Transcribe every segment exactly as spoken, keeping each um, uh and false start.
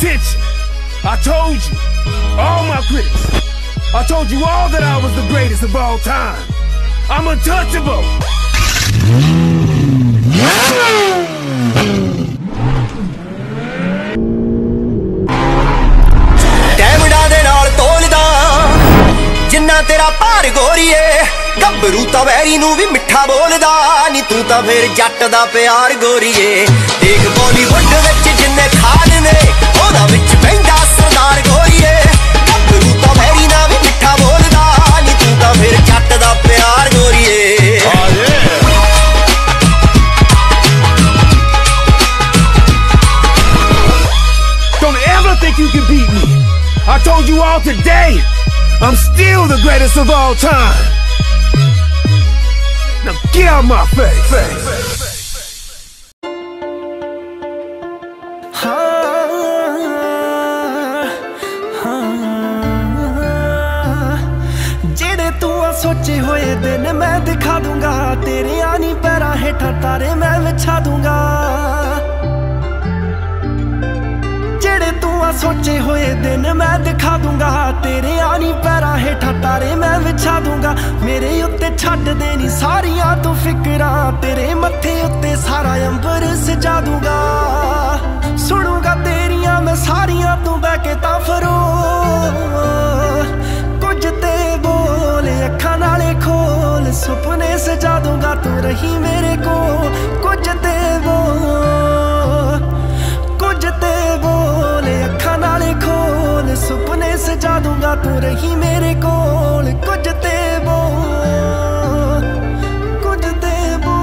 attention. I told you, all my critics, I told you all that I was the greatest of all time. I'm untouchable. ਡੈਮੜਾ ਦੇ ਨਾਲ ਤੋਲਦਾ ਜਿੰਨਾ ਤੇਰਾ ਭਾਰ ਗੋਰੀਏ ਗੱਭਰੂ ਤਾਂ ਵੈਰੀ ਨੂੰ ਵੀ ਮਿੱਠਾ ਬੋਲਦਾ ਨੀ ਤੂੰ ਤਾਂ ਫੇਰ ਜੱਟ ਦਾ ਪਿਆਰ ਗੋਰੀਏ ਦੇਖ ਬਾਲੀਵੁੱਡ ਵਿੱਚ ਜਿੰਨੇ ਖਾਨ ਨੇ ਉਹਦਾ ਵਿੱਚ ਬਹਿੰਦਾ ਸਰਦਾਰ ਗੋਰੀਏ ਗੱਭਰੂ ਤਾਂ ਵੈਰੀ ਨਾਲ ਵੀ ਮਿੱਠਾ ਬੋਲਦਾ ਨੀ ਤੂੰ ਤਾਂ ਫੇਰ ਜੱਟ ਦਾ ਪਿਆਰ ਗੋਰੀਏ Don't ever think you can beat me. I told you all today, I'm still the greatest of all time. Now get out my face. ਜਿਹੜੇ ਤੂੰ ਆ ਸੋਚੇ ਹੋਏ ਦਿਨ ਮੈਂ ਦਿਖਾ ਦੂੰਗਾ ਤੇਰੇ ਆਨੀ ਪੈਰਾਂ ਹੇਠਾਂ ਤਾਰੇ ਮੈਂ ਵਿਛਾ ਦੂੰਗਾ सोचे होए दिन मैं दिखा दूंगा तेरे आनी पैरां हेठां तारे मैं विछा दूंगा मेरे उत्ते छड्ड देनी सारियां तू फिकरां तेरे मत्थे उत्ते सारा अंबर सजा दूंगा सुनूंगा तेरियां मैं सारियां तू बह के तां फरो कुछ ते बोल अखां नाले खोल सुपने सजा दूंगा तू रही मेरे कोल कुछ ते बोल कुछ ते बोल अखां नाले खोल सुपने सजा दूंगा तू रही मेरे कोल कुछ ते बोल कुछ ते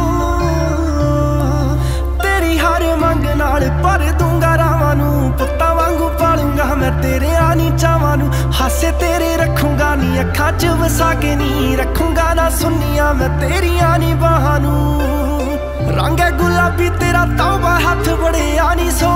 बोल तेरी हर मंग नाल भर दूंगा रावां नूं पुत्तां वांगू पालूंगा मैं तेरे आनी चावां नूं हासे तेरे रखूंगा नी अखां च वसा के नी रखूंगा ना सुनिया मैं तेरी आनी बाहां नूं रंग है गुलाबी तेरा तौबा हाथ बड़े आनी सो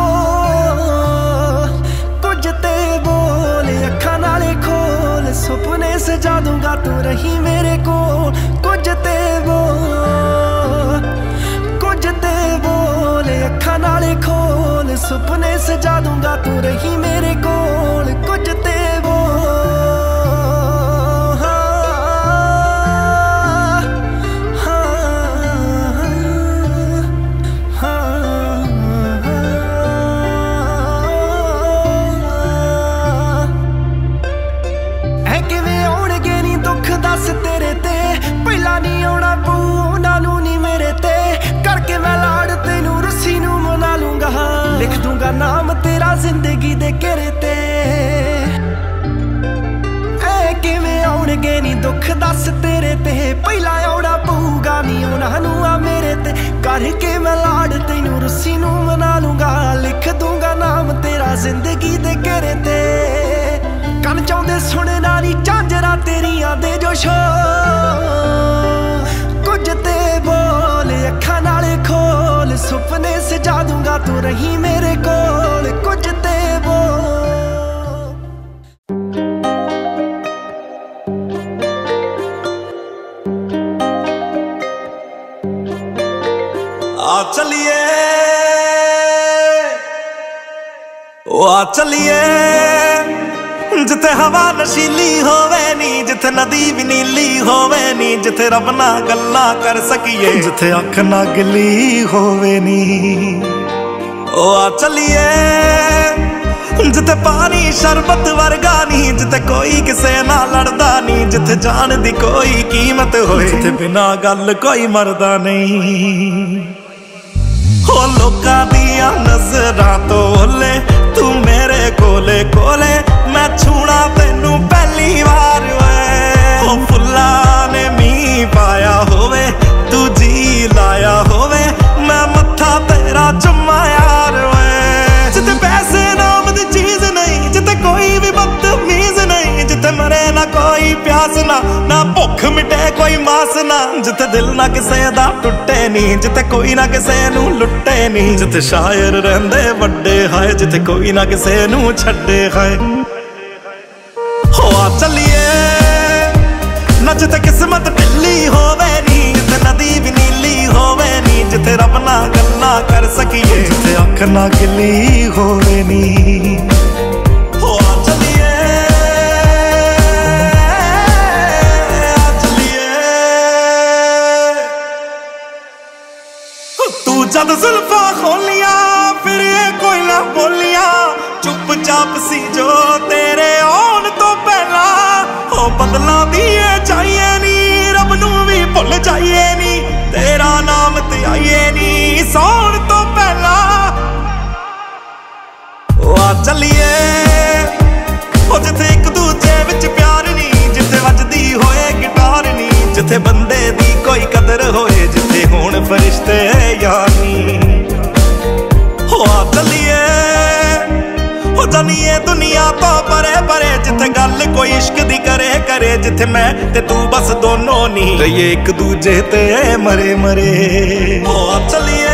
कुछ ते बोल अखां नाले खोल सुपने सजा दूंगा तू रही मेरे कोल कुछ ते बोल कुछ ते बोल अखां नाले खोल सुपने सजा दूंगा तू रही मेरे कोल कुछ ते बोल तेरे ते पहला नहीं आना पू उन्होंने नी मेरे ते करके मैं लाड़ तेनू रस्सी नू मना लूंगा लिख दूंगा नाम तेरा जिंदगी दे घेरे ते ऐ किवें आउणगे नी दुख दस तेरे ते पहला आना पऊगा नी उन्होंने आ मेरे ते करके मैं लाड़ तेनू रस्सी नू मना लूंगा लिख दूंगा नाम तेरा जिंदगी दे घेरे ते कन चाहुंदे सुनना नी झांजरा तेरियां दे जो शो कुछ ते बोल अखां नाले खोल सुपने सजा दूंगा तू रही मेरे कोल कुछ ते बोल आ चलिए ओ आ चलिए जिथे हवा नशीली होवे नी जिथे नदी भी नीली होवे नी जिथे रब ना गल्ला कर सकिए जिथे अख ना गिली होवे नी ओ आ चलिए जिथे पानी शरबत वर्गा नी जिथे कोई किसे ना लड़दा नी जिथे जान दी कोई कीमत होए जिथे बिना गल कोई मरदा नहीं हो लोकां दियां नज़रां तो ओले तू मेरे कोले कोले मैं छूना तेनू पहली बार ओ फुल्ला ने मीं पाया होवे तू जी लाया होवे मैं मत्था तेरा चुम्मा यार जिते पैसे नाम दी चीज नहीं जिते कोई भी बदतमीज नहीं जिते मरे ना कोई प्यास ना ना भुख मिटे कोई मास ना जिते दिल ना किसे दा टुटे नी जिते कोई ना किसे नू लुटे नी जिते शायर रहंदे वड्डे हाय जिते कोई ना किसे नू छड्डे हाय हो आ चलिए ना जिते किस्मत ढिल्ली होवे नी जिते नदी भी नीली होवे नी जिते रब ना गल्ला कर सकिए जिते अख ना गिली होवे नी वापसी जो तेरे आउण तो पहला ओ बदलां दी चाहिए नी रब नूं भी भुल जाइए नी तेरा नाम ते आइए नी सौण तो पहला ओ आ चलिए ओ जिथे एक दूजे विच प्यार नी जिथे वजदी होए गिटार नी जिथे बंदे दी कोई कदर होए जिथे होण फरिश्ते यानी हो आ चलिए हो जानिए दुनिया तो परे परे जिथे गल कोई इश्क दी करे करे जिथे मैं ते तू बस दोनों नी रहिए एक दूजे ते मरे मरे हो आ चलिए